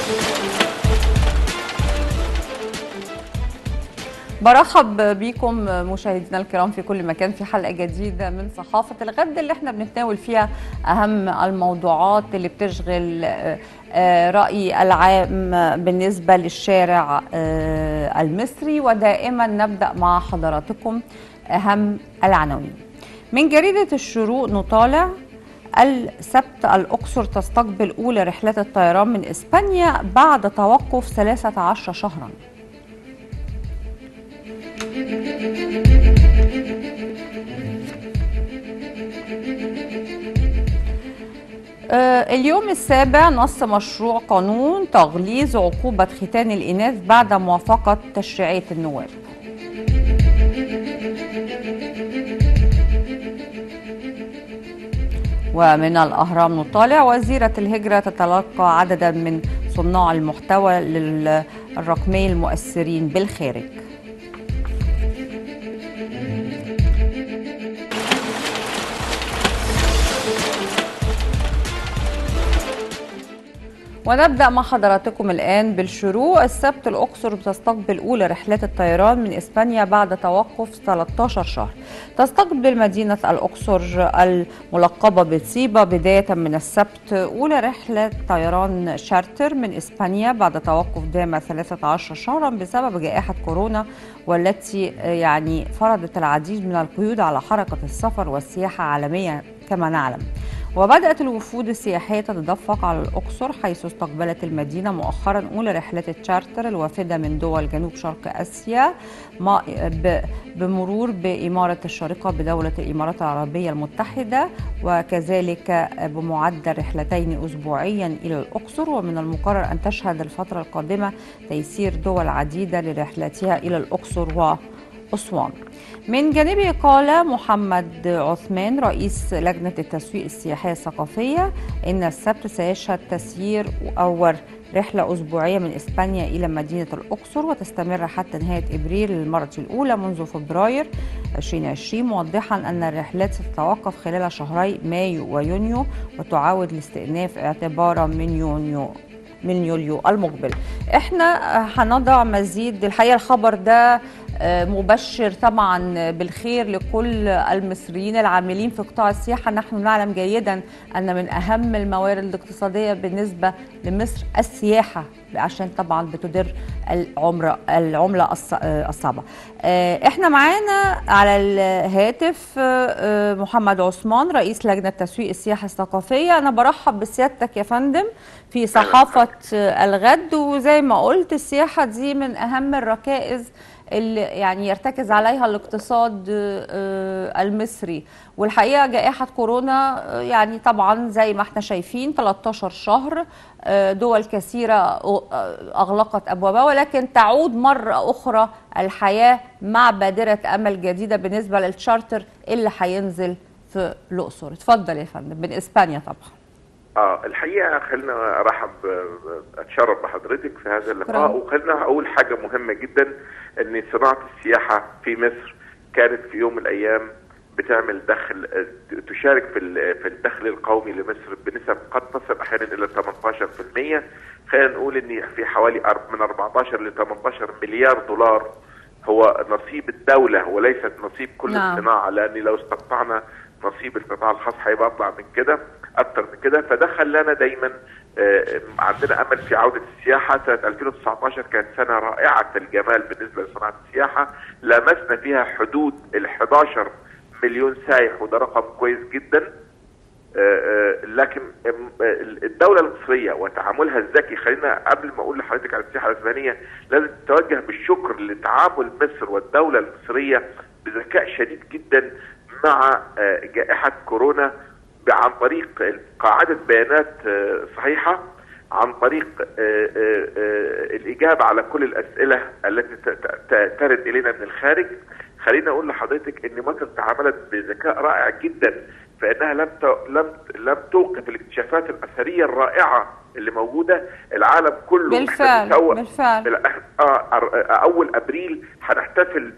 برحب بيكم مشاهدينا الكرام في كل مكان في حلقة جديدة من صحافة الغد اللي احنا بنتناول فيها أهم الموضوعات اللي بتشغل رأي العام بالنسبة للشارع المصري. ودائما نبدأ مع حضراتكم أهم العناوين من جريدة الشروق. نطالع: السبت الأقصر تستقبل أولى رحلات الطيران من إسبانيا بعد توقف 13 شهرا. اليوم السابع: نص مشروع قانون تغليظ عقوبة ختان الإناث بعد موافقة تشريعية النواب. ومن الأهرام نطالع: وزيرة الهجرة تتلقى عددا من صناع المحتوى الرقمي المؤثرين بالخارج. ونبدأ مع حضراتكم الآن بالشروق. السبت الأقصر بتستقبل أولى رحلات الطيران من إسبانيا بعد توقف 13 شهر. تستقبل مدينة الأقصر الملقبة بطيبة بداية من السبت أولى رحلة طيران شارتر من إسبانيا بعد توقف دام 13 شهرا بسبب جائحة كورونا، والتي فرضت العديد من القيود على حركة السفر والسياحة عالميا كما نعلم. وبدأت الوفود السياحية تتدفق على الأقصر، حيث استقبلت المدينة مؤخرا أولى رحلات التشارتر الوافدة من دول جنوب شرق آسيا، بمرور بإمارة الشارقة بدولة الإمارات العربية المتحدة، وكذلك بمعدل رحلتين أسبوعيا إلى الأقصر. ومن المقرر أن تشهد الفترة القادمة تيسير دول عديدة لرحلاتها إلى الأقصر وأسوان. من جانبه قال محمد عثمان رئيس لجنة التسويق السياحية الثقافية إن السبت سيشهد تسيير أول رحلة أسبوعية من إسبانيا إلى مدينة الأقصر، وتستمر حتى نهاية إبريل للمرة الأولى منذ فبراير 2020، موضحا أن الرحلات ستتوقف خلال شهري مايو ويونيو وتعاود الاستئناف اعتبارا من يوليو المقبل. احنا هنضع مزيد. الحقيقة الخبر ده مبشر طبعا بالخير لكل المصريين العاملين في قطاع السياحة. نحن نعلم جيدا أن من أهم الموارد الاقتصادية بالنسبة لمصر السياحة، عشان طبعا بتدر العملة الصعبة. احنا معانا على الهاتف محمد عثمان رئيس لجنة تسويق السياحة الثقافية. أنا برحب بسيادتك يا فندم في صحافة الغد. وزي ما قلت السياحة دي من أهم الركائز اللي يرتكز عليها الاقتصاد المصري. والحقيقة جائحة كورونا طبعا زي ما احنا شايفين 13 شهر، دول كثيرة أغلقت أبوابها، ولكن تعود مرة أخرى الحياة مع بادرة أمل جديدة بالنسبة للتشارتر اللي هينزل في الأقصر. اتفضل يا فندم من إسبانيا طبعا. الحقيقة خلينا اتشرف بحضرتك في هذا اللقاء. وخلينا اقول حاجة مهمة جدا، ان صناعة السياحة في مصر كانت في يوم من الايام بتعمل دخل، تشارك في الدخل القومي لمصر بنسب قد تصل احيانا الى 18%. خلينا نقول ان في حوالي من 14 ل 18 مليار دولار هو نصيب الدولة وليست نصيب كل الصناعة، لان لو استقطعنا نصيب القطاع الخاص هيبقى اطلع من كده اكتر من كده. فده خلانا دايما عندنا امل في عوده السياحه. سنه 2019 كانت سنه رائعه الجمال بالنسبه لصناعه السياحه، لمسنا فيها حدود ال 11 مليون سائح، وده رقم كويس جدا. لكن الدوله المصريه وتعاملها الذكي، خلينا قبل ما اقول لحضرتك على السياحه الاسبانيه لازم تتوجه بالشكر لتعامل مصر والدوله المصريه بذكاء شديد جدا مع جائحه كورونا، عن طريق قاعدة بيانات صحيحة، عن طريق الإجابة على كل الأسئلة التي ترد إلينا من الخارج. خلينا أقول لحضرتك إن مصر تعاملت بذكاء رائع جدا، فإنها لم توقف الاكتشافات الأثرية الرائعة اللي موجودة. العالم كله بالفعل أول أبريل هنحتفل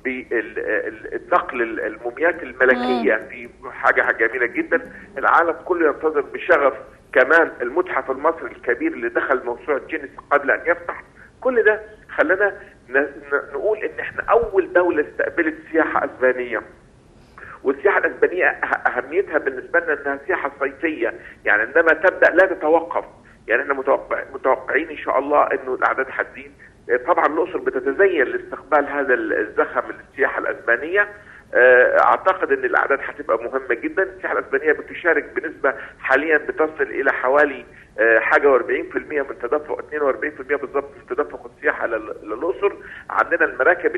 بالنقل الموميات الملكية، في حاجة جميلة جدا. العالم كله ينتظر بشغف كمان المتحف المصري الكبير اللي دخل موسوعة جينيس قبل أن يفتح. كل ده خلانا نقول إن إحنا أول دولة استقبلت سياحة أسبانية. والسياحة الأسبانية أهميتها بالنسبة لنا أنها سياحة صيفية، يعني عندما تبدأ لا تتوقف. يعني احنا متوقعين إن شاء الله أنه الأعداد هتزيد. طبعا الأقصر بتتزين لاستقبال هذا الزخم للسياحة الأسبانية. اعتقد ان الاعداد هتبقى مهمه جدا. السياحه الاسبانيه بتشارك بنسبه حاليا بتصل الى حوالي حاجه و40% من تدفق 42% بالضبط في تدفق السياحه للاقصر. عندنا المراكب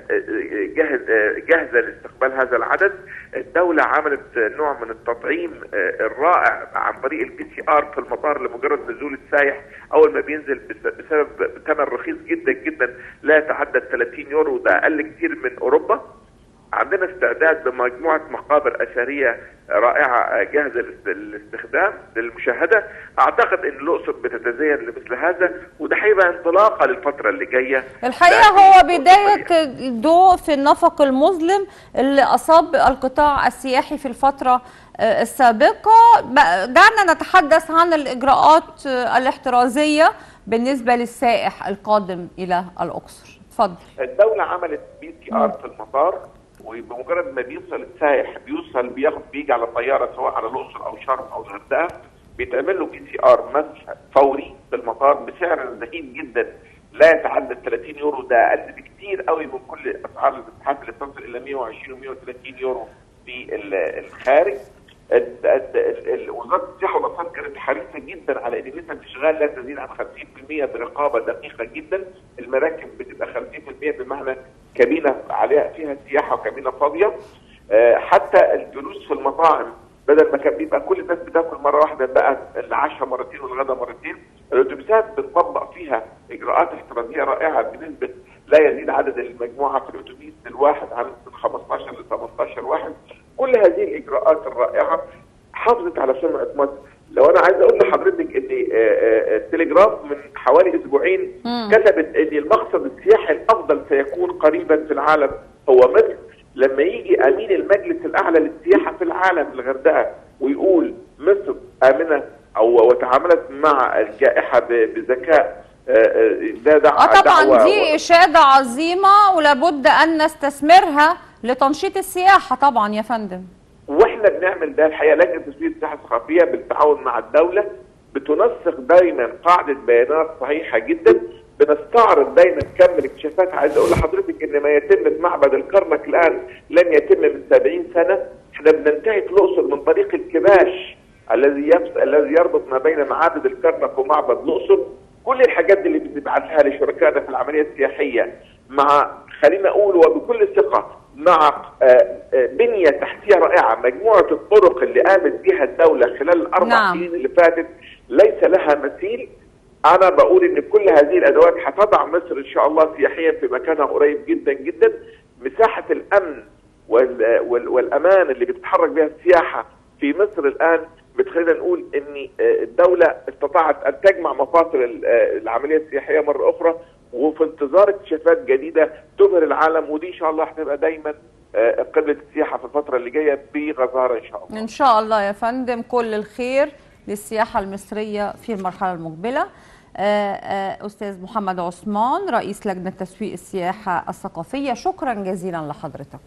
جاهزه لاستقبال هذا العدد. الدوله عملت نوع من التطعيم الرائع عن طريق الPCR في المطار لمجرد نزول السائح. اول ما بينزل بسبب ثمن رخيص جدا جدا لا يتعدى 30 يورو، ده اقل كتير من اوروبا. عندنا استعداد بمجموعة مقابر أثرية رائعة جاهزة للاستخدام للمشاهدة. أعتقد أن الأقصر بتتزين لمثل هذا، وده هيبقى انطلاقة للفترة اللي جاية. الحقيقة هو بداية ضوء في النفق المظلم اللي أصاب القطاع السياحي في الفترة السابقة. دعنا نتحدث عن الإجراءات الاحترازية بالنسبة للسائح القادم إلى الأقصر. اتفضل. الدولة عملت PCR في المطار، وبمجرد ما بيوصل السائح بيجي على طياره سواء على الاقصر او شرم او الغردقه، بيتعمل له PCR مسح فوري في المطار بسعر زهيد جدا لا يتعدى 30 يورو، ده اقل بكتير قوي من كل اسعار الاتحاد اللي بتصل الى 120 و130 يورو في الخارج. وزاره السياحه والاثار كانت حريصه جدا على ان نسبه الاشغال لا تزيد عن 50% برقابه دقيقه جدا. المراكب بتبقى 50% بمعنى كابينه عليها فيها سياحه وكابينه فاضيه. حتى الجلوس في المطاعم بدل ما كان بيبقى كل الناس بتاكل مره واحده بقى العشاء مرتين والغدا مرتين. الاتوبيسات بنطبق فيها اجراءات احترازيه رائعه بنسبه لا يزيد عدد المجموعه في الاتوبيس الواحد عن 15 ل 18 واحد. كل هذه الاجراءات الرائعه حافظت على سمعه مصر. لو انا عايز اقول لحضرتك ان التليجراف من حوالي اسبوعين كتبت ان المقصد السياحي الافضل سيكون قريبا في العالم هو مصر. لما يجي امين المجلس الاعلى للسياحه في العالم الغردقه ويقول مصر امنه او وتعاملت مع الجائحه بذكاء، ده طبعا دي اشاده عظيمه ولابد ان نستثمرها لتنشيط السياحه طبعا يا فندم. واحنا بنعمل ده الحقيقه. لجنه تسويق السياحه الثقافيه بالتعاون مع الدوله بتنسق دايما قاعده بيانات صحيحه جدا. بنستعرض دايما كم الاكتشافات. عايز اقول لحضرتك ان ما يتم في معبد الكرنك الان لم يتم من 70 سنه. احنا بننتهي في الاقصر من طريق الكباش الذي يربط ما بين معابد الكرنك ومعبد الاقصر. كل الحاجات دي اللي بنبعثها لشركائنا في العمليه السياحيه مع خلينا اقول وبكل ثقه مع بنيه تحتيه رائعه. مجموعه الطرق اللي قامت بها الدوله خلال الاربع سنين اللي فاتت ليس لها مثيل. انا بقول ان كل هذه الادوات هتضع مصر ان شاء الله سياحيا في مكانها قريب جدا جدا. مساحه الامن والامان اللي بتتحرك بها السياحه في مصر الان بتخلينا نقول ان الدوله استطاعت ان تجمع مفاصل العمليه السياحيه مره اخرى، وفي انتظار اكتشافات جديده تبهر العالم. ودي ان شاء الله هتبقى دايما قبلة السياحه في الفتره اللي جايه بغزاره ان شاء الله. ان شاء الله يا فندم، كل الخير للسياحه المصريه في المرحله المقبله. استاذ محمد عثمان رئيس لجنه تسويق السياحه الثقافيه، شكرا جزيلا لحضرتك.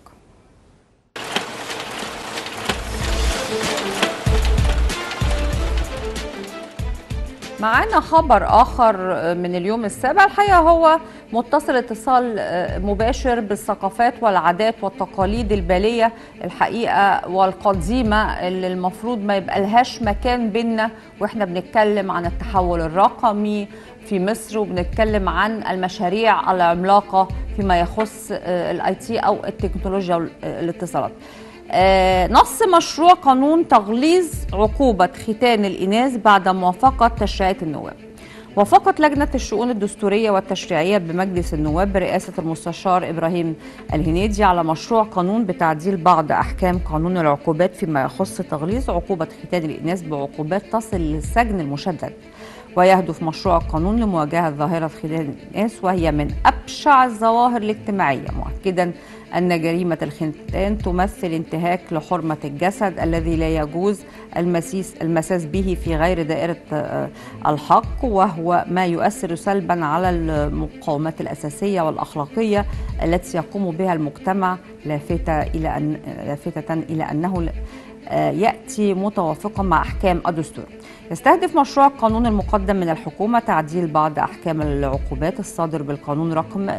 معانا خبر آخر من اليوم السابع، الحقيقة هو متصل اتصال مباشر بالثقافات والعادات والتقاليد البالية الحقيقة والقديمة اللي المفروض ما يبقى لهاش مكان بينا واحنا بنتكلم عن التحول الرقمي في مصر وبنتكلم عن المشاريع العملاقة فيما يخص IT أو التكنولوجيا والاتصالات. نص مشروع قانون تغليظ عقوبة ختان الإناث بعد موافقة تشريعات النواب. وافقت لجنة الشؤون الدستورية والتشريعية بمجلس النواب برئاسة المستشار إبراهيم الهنيدي على مشروع قانون بتعديل بعض أحكام قانون العقوبات فيما يخص تغليظ عقوبة ختان الإناث بعقوبات تصل للسجن المشدد ويهدف مشروع القانون لمواجهة ظاهرة خذلان الإناث، وهي من أبشع الظواهر الاجتماعية، مؤكدا أن جريمة الختان تمثل انتهاك لحرمة الجسد الذي لا يجوز المساس به في غير دائرة الحق، وهو ما يؤثر سلبا على المقومات الأساسية والأخلاقية التي يقوم بها المجتمع، لافتة إلى أنه يأتي متوافقا مع أحكام الدستور. يستهدف مشروع القانون المقدم من الحكومة تعديل بعض أحكام العقوبات الصادر بالقانون رقم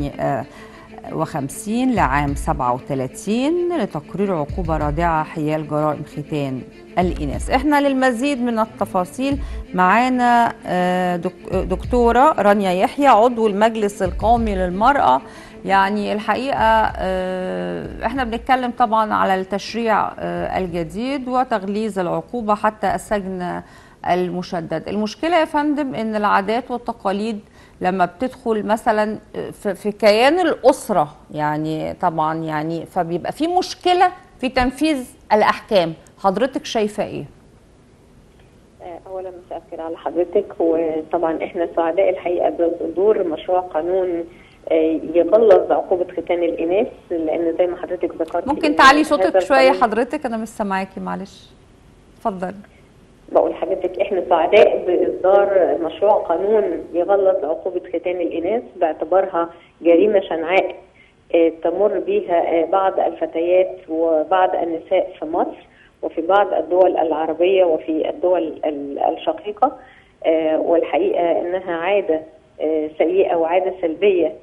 58 لعام 37 لتقرير عقوبة رادعة حيال جرائم ختان الإناث. احنا للمزيد من التفاصيل معانا دكتورة رانيا يحيى عضو المجلس القومي للمرأة. يعني الحقيقة احنا بنتكلم طبعا على التشريع الجديد وتغليظ العقوبة حتى السجن المشدد. المشكلة يا فندم ان العادات والتقاليد لما بتدخل مثلا في كيان الأسرة يعني طبعا يعني فبيبقى في مشكلة في تنفيذ الأحكام. حضرتك شايفة ايه؟ اولا مساء الخير على حضرتك، وطبعا احنا سعداء الحقيقة بصدور مشروع قانون يغلظ عقوبة ختان الإناث، لأن زي ما حضرتك ذكرتي ممكن تعلي صوتك شوية حضرتك؟ أنا مش سامعاكي معلش. اتفضلي. بقول لحضرتك احنا سعداء بإصدار مشروع قانون يغلظ عقوبة ختان الإناث باعتبارها جريمة شنعاء تمر بها بعض الفتيات وبعض النساء في مصر وفي بعض الدول العربية وفي الدول الشقيقة، والحقيقة إنها عادة سيئة وعادة سلبية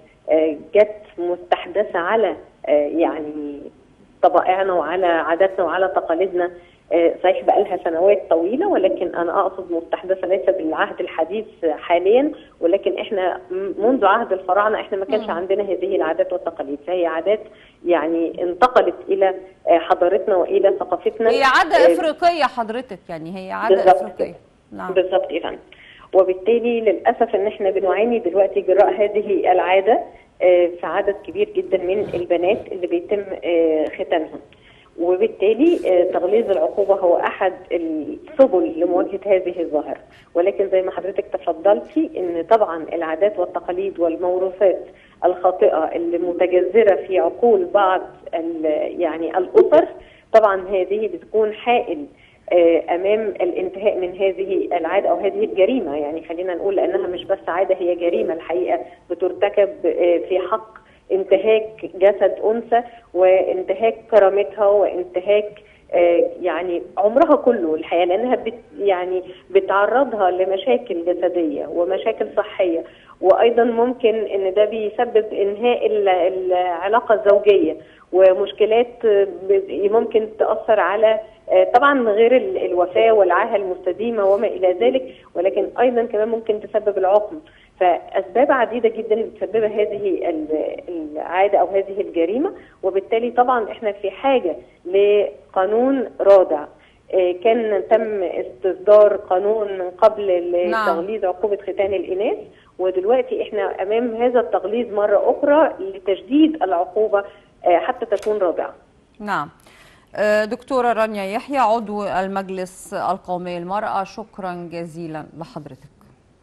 جت مستحدثة على يعني طبائعنا وعلى عاداتنا وعلى تقاليدنا. صحيح بقى لها سنوات طويلة، ولكن أنا أقصد مستحدثة ليس بالعهد الحديث حاليا، ولكن إحنا منذ عهد الفراعنة إحنا ما كانش عندنا هذه العادات والتقاليد، فهي عادات يعني انتقلت إلى حضارتنا وإلى ثقافتنا. هي عادة إفريقية حضرتك، يعني هي عادة إفريقية. نعم بالظبط يا فندم. وبالتالي للأسف إن إحنا بنعاني دلوقتي جراء هذه العادة في عدد كبير جدا من البنات اللي بيتم ختانهم، وبالتالي تغليظ العقوبة هو أحد السبل لمواجهة هذه الظاهرة. ولكن زي ما حضرتك تفضلتي إن طبعا العادات والتقاليد والموروثات الخاطئة اللي متجذرة في عقول بعض يعني الأسر، طبعا هذه بتكون حائل امام الانتهاء من هذه العاده او هذه الجريمه. يعني خلينا نقول لانها مش بس عاده، هي جريمه الحقيقه بترتكب في حق انتهاك جسد انثى وانتهاك كرامتها وانتهاك يعني عمرها كله الحقيقه، لانها يعني بتعرضها لمشاكل جسديه ومشاكل صحيه، وايضا ممكن ان ده بيسبب انهاء العلاقه الزوجيه ومشكلات ممكن تاثر على طبعا غير الوفاه والعاهه المستديمه وما الى ذلك، ولكن ايضا كمان ممكن تسبب العقم. فاسباب عديده جدا بتسببها هذه العاده او هذه الجريمه، وبالتالي طبعا احنا في حاجه لقانون رادع. كان تم استصدار قانون من قبل لتغليظ عقوبه ختان الاناث، ودلوقتي احنا امام هذا التغليظ مره اخرى لتجديد العقوبه حتى تكون رادعه. نعم. دكتورة رانيا يحيى عضو المجلس القومي للمرأة، شكرا جزيلا لحضرتك.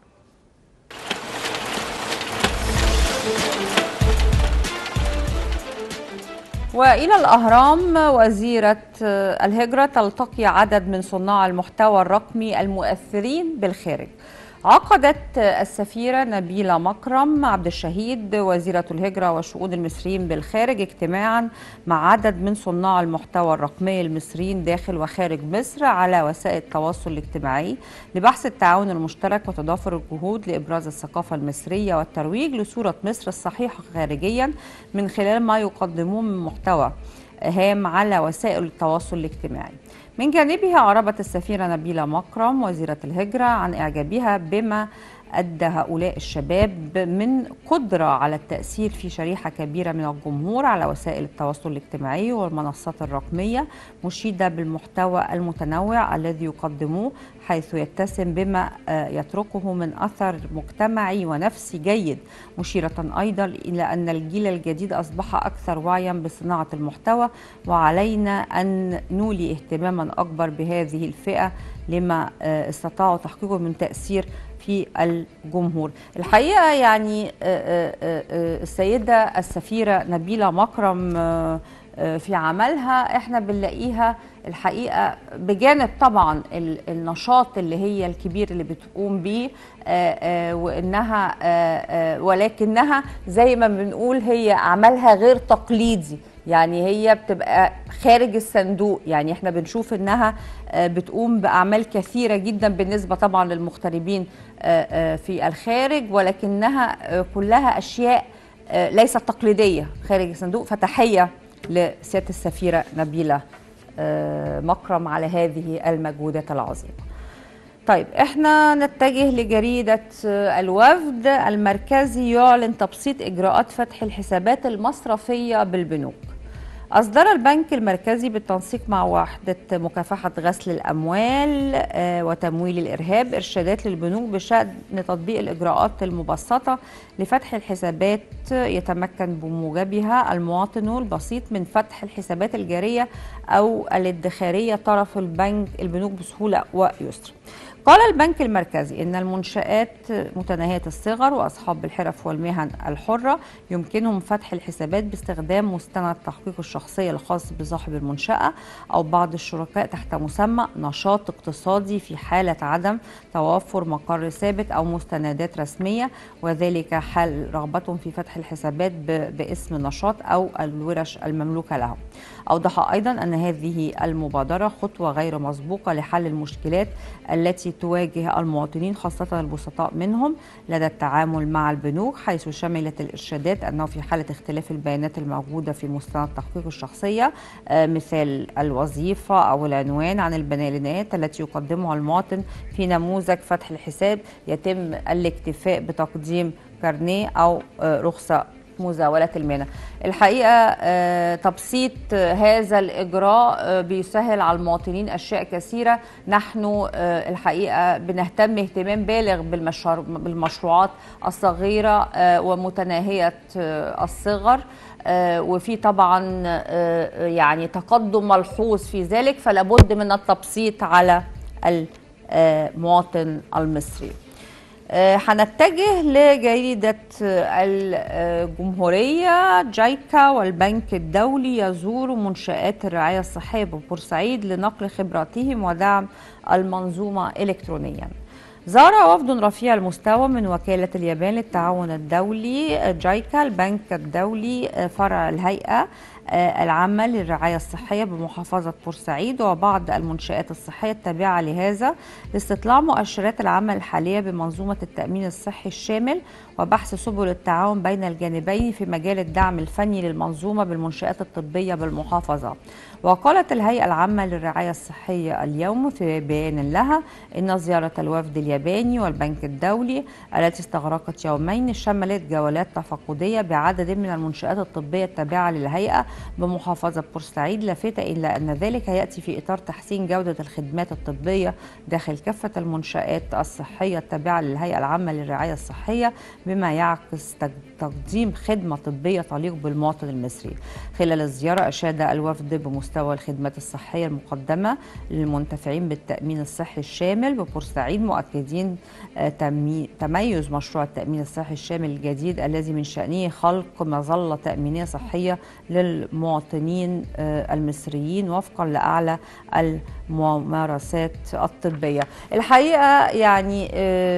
وإلى الأهرام، وزيرة الهجرة تلتقي عدد من صناع المحتوى الرقمي المؤثرين بالخارج. عقدت السفيرة نبيلة مكرم عبد الشهيد وزيرة الهجرة والشؤون المصريين بالخارج اجتماعا مع عدد من صناع المحتوى الرقمي المصريين داخل وخارج مصر على وسائل التواصل الاجتماعي لبحث التعاون المشترك وتضافر الجهود لإبراز الثقافة المصرية والترويج لصورة مصر الصحيحة خارجيا من خلال ما يقدموه من محتوى هام على وسائل التواصل الاجتماعي. من جانبها أعربت السفيرة نبيلة مكرم وزيرة الهجرة عن إعجابها بما أدى هؤلاء الشباب من قدرة على التأثير في شريحة كبيرة من الجمهور على وسائل التواصل الاجتماعي والمنصات الرقمية، مشيدة بالمحتوى المتنوع الذي يقدموه، حيث يتسم بما يتركه من أثر مجتمعي ونفسي جيد، مشيرة أيضا إلى أن الجيل الجديد أصبح أكثر وعيا بصناعة المحتوى، وعلينا أن نولي اهتماما اهتماما أكبر بهذه الفئة لما استطاعوا تحقيقه من تأثير في الجمهور. الحقيقة يعني السيدة السفيرة نبيلة مكرم في عملها احنا بنلاقيها الحقيقة بجانب طبعا النشاط اللي هي الكبير اللي بتقوم بيه وانها ولكنها زي ما بنقول هي عملها غير تقليدي، يعني هي بتبقى خارج الصندوق. يعني احنا بنشوف انها بتقوم باعمال كثيرة جدا بالنسبة طبعا للمغتربين في الخارج، ولكنها كلها اشياء ليست تقليدية خارج الصندوق. فتحية لسيادة السفيرة نبيلة مكرم على هذه المجهودات العظيمة. طيب احنا نتجه لجريدة الوفد. المركزي يعلن تبسيط إجراءات فتح الحسابات المصرفية بالبنوك. أصدر البنك المركزي بالتنسيق مع وحدة مكافحة غسل الأموال وتمويل الإرهاب إرشادات للبنوك بشأن تطبيق الإجراءات المبسطة لفتح الحسابات يتمكن بموجبها المواطن البسيط من فتح الحسابات الجارية أو الادخارية طرف البنوك بسهولة ويسر. قال البنك المركزي إن المنشآت متناهية الصغر وأصحاب الحرف والمهن الحرة يمكنهم فتح الحسابات باستخدام مستند تحقيق الشخصية الخاص بصاحب المنشأة أو بعض الشركاء تحت مسمى نشاط اقتصادي في حالة عدم توفر مقر ثابت أو مستندات رسمية، وذلك حال رغبتهم في فتح الحسابات باسم النشاط أو الورش المملوكة لهم. أوضح أيضا أن هذه المبادرة خطوة غير مسبوقة لحل المشكلات التي تواجه المواطنين خاصة البسطاء منهم لدى التعامل مع البنوك، حيث شملت الإرشادات أنه في حالة اختلاف البيانات الموجودة في مستند تحقيق الشخصية مثال الوظيفة أو العنوان عن البيانات التي يقدمها المواطن في نموذج فتح الحساب، يتم الاكتفاء بتقديم كارنيه أو رخصة مزاولة المهنة. الحقيقة تبسيط هذا الإجراء بيسهل على المواطنين أشياء كثيرة. نحن الحقيقة بنهتم اهتمام بالغ بالمشروعات الصغيرة ومتناهية الصغر، وفي طبعا يعني تقدم ملحوظ في ذلك، فلا بد من التبسيط على المواطن المصري. هنتجه لجريدة الجمهورية. جايكا والبنك الدولي يزور منشآت الرعاية الصحية ببورسعيد لنقل خبراتهم ودعم المنظومة إلكترونيا. زار وفد رفيع المستوى من وكالة اليابان للتعاون الدولي جايكا البنك الدولي فرع الهيئة العامة للرعاية الصحية بمحافظة بورسعيد وبعض المنشآت الصحية التابعة لهذا لاستطلاع مؤشرات العمل الحالية بمنظومة التأمين الصحي الشامل وبحث سبل التعاون بين الجانبين في مجال الدعم الفني للمنظومة بالمنشآت الطبية بالمحافظة. وقالت الهيئة العامة للرعاية الصحية اليوم في بيان لها إن زيارة الوفد الياباني والبنك الدولي التي استغرقت يومين شملت جولات تفقدية بعدد من المنشآت الطبية التابعة للهيئة بمحافظة بورسعيد، لافتة إلى أن ذلك يأتي في إطار تحسين جودة الخدمات الطبية داخل كافة المنشآت الصحية التابعة للهيئة العامة للرعاية الصحية، بما يعكس تقديم خدمة طبية تليق بالمواطن المصري. خلال الزيارة أشاد الوفد بمستوى الخدمات الصحية المقدمة للمنتفعين بالتأمين الصحي الشامل ببورسعيد، مؤكدين تميز مشروع التأمين الصحي الشامل الجديد الذي من شأنه خلق مظلة تأمينية صحية للمواطنين المصريين وفقا لأعلى الممارسات الطبية. الحقيقة يعني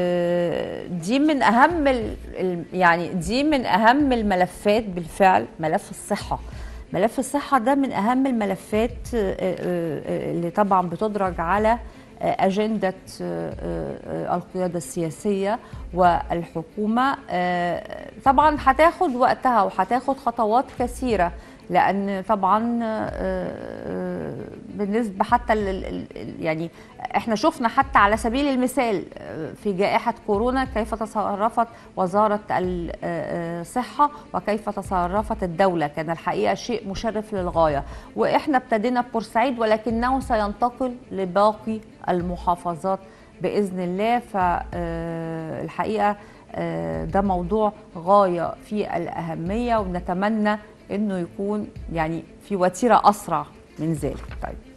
دي من أهم الملفات بالفعل. ملف الصحة، ملف الصحة ده من أهم الملفات اللي طبعا بتدرج على أجندة القيادة السياسية والحكومة. طبعا هتاخد وقتها وهتاخد خطوات كثيرة، لأن طبعا بالنسبة حتى يعني احنا شفنا حتى على سبيل المثال في جائحة كورونا كيف تصرفت وزارة الصحة وكيف تصرفت الدولة، كان الحقيقة شيء مشرف للغاية. واحنا ابتدينا ببورسعيد ولكنه سينتقل لباقي المحافظات بإذن الله. فالحقيقة ده موضوع غاية في الأهمية، ونتمنى انه يكون يعني في وتيرة اسرع من ذلك. طيب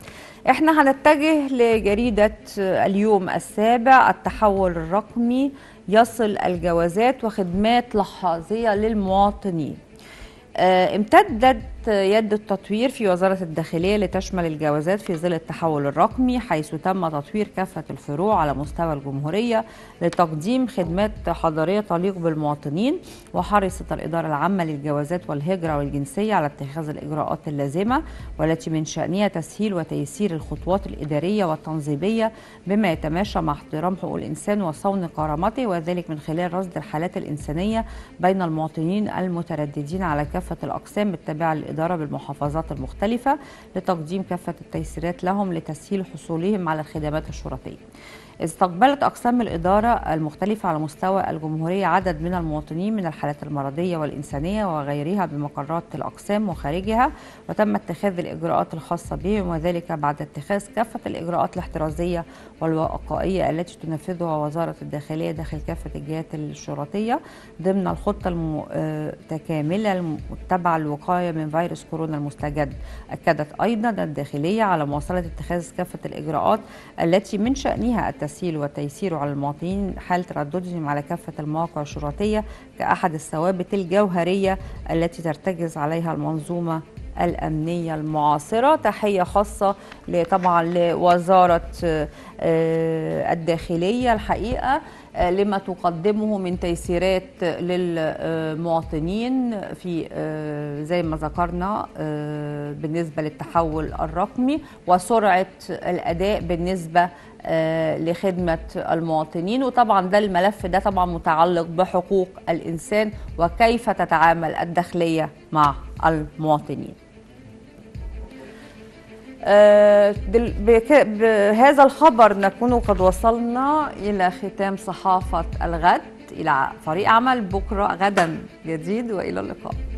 احنا هنتجه لجريدة اليوم السابع. التحول الرقمي يصل الجوازات وخدمات لحظية للمواطنين. امتدت يد التطوير في وزارة الداخلية لتشمل الجوازات في ظل التحول الرقمي، حيث تم تطوير كافة الفروع على مستوى الجمهورية لتقديم خدمات حضارية تليق بالمواطنين. وحرصت الإدارة العامة للجوازات والهجرة والجنسية على اتخاذ الإجراءات اللازمة والتي من شأنها تسهيل وتيسير الخطوات الإدارية والتنظيمية بما يتماشى مع احترام حقوق الإنسان وصون كرامته، وذلك من خلال رصد الحالات الإنسانية بين المواطنين المترددين على كافة الأقسام التابعة للإدارة بالمحافظات المختلفة لتقديم كافة التيسيرات لهم لتسهيل حصولهم على الخدمات الشرطية. استقبلت أقسام الإدارة المختلفة على مستوى الجمهورية عدد من المواطنين من الحالات المرضية والإنسانية وغيرها بمقرات الأقسام وخارجها، وتم اتخاذ الإجراءات الخاصة بهم، وذلك بعد اتخاذ كافة الإجراءات الاحترازية والوقائية التي تنفذها وزارة الداخلية داخل كافة الجهات الشرطية ضمن الخطة المتكاملة المتبعة للوقاية من فيروس كورونا المستجد. أكدت أيضا الداخلية على مواصلة اتخاذ كافة الإجراءات التي من شأنها التسهيل والتيسير على المواطنين حال ترددهم على كافة المواقع الشرطية كأحد الثوابت الجوهرية التي ترتكز عليها المنظومة الأمنية المعاصرة. تحية خاصة طبعا لوزارة الداخلية الحقيقة لما تقدمه من تيسيرات للمواطنين في زي ما ذكرنا بالنسبة للتحول الرقمي وسرعة الأداء بالنسبة لخدمة المواطنين. وطبعا ده الملف ده طبعا متعلق بحقوق الإنسان وكيف تتعامل الداخلية مع المواطنين. بهذا الخبر نكون قد وصلنا إلى ختام صحافة الغد. إلى فريق عمل بكرة غدا جديد، وإلى اللقاء.